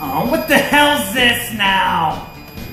Oh, what the hell's this now?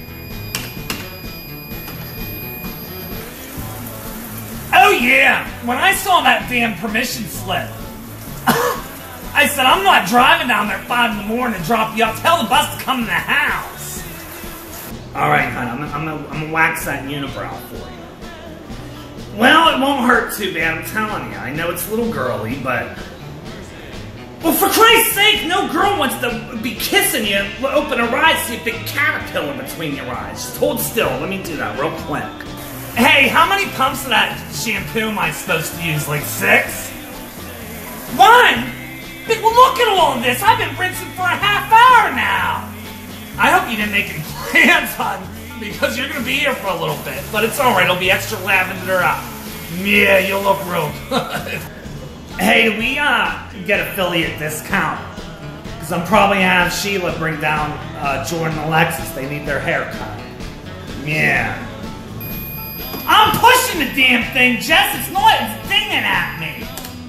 Oh yeah, when I saw that damn permission slip, I said, I'm not driving down there at 5 in the morning to drop you off. Tell the bus to come to the house. Alright, hon, I'm gonna wax that unibrow for you. Well, it won't hurt too bad, I'm telling you. I know it's a little girly, but... Well, for Christ's sake, no girl wants to be kissing you, open her eyes, see a big caterpillar between your eyes. Just hold still, let me do that real quick. Hey, how many pumps of that shampoo am I supposed to use? Like 6? 1? Well, look at all of this. I've been rinsing for a half hour now. I hope you didn't make any plans, hon, because you're going to be here for a little bit. But it's all right. It'll be extra lavender up. Yeah, you'll look real good. Hey, do we get affiliate discount? Because I'm probably going to have Sheila bring down Jordan and Alexis. They need their hair cut. Yeah. I'm pushing the damn thing, Jess. It's not. It's dinging at me.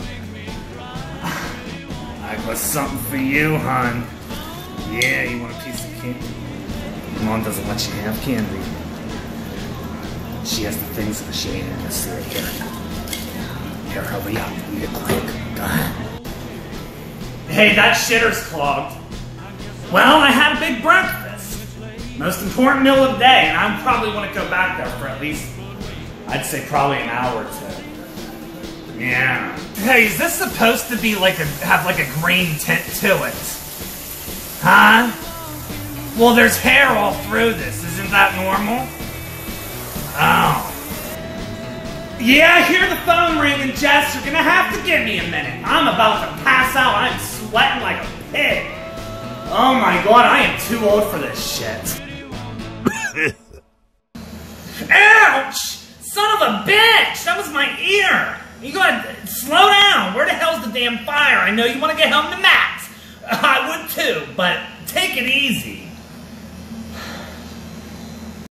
I got something for you, hon. Yeah, you want a piece of candy? Mom doesn't let you have candy. She has the things that she ain't gonna see right here. Here, hurry up. Eat it quick. Go ahead. Hey, that shitter's clogged. Well, I had a big breakfast. Most important meal of the day, and I probably want to go back there for at least, I'd say probably an hour or 2. Yeah. Hey, is this supposed to be like have like a green tint to it? Huh? Well, there's hair all through this. Isn't that normal? Oh. Yeah, I hear the phone ringing, Jess. You're gonna have to give me a minute. I'm about to pass out. I'm sweating like a pig. Oh my god, I am too old for this shit. Ouch! Son of a bitch! That was my ear! You gotta slow down. Where the hell's the damn fire? I know you want to get home to Max. I would too, but take it easy.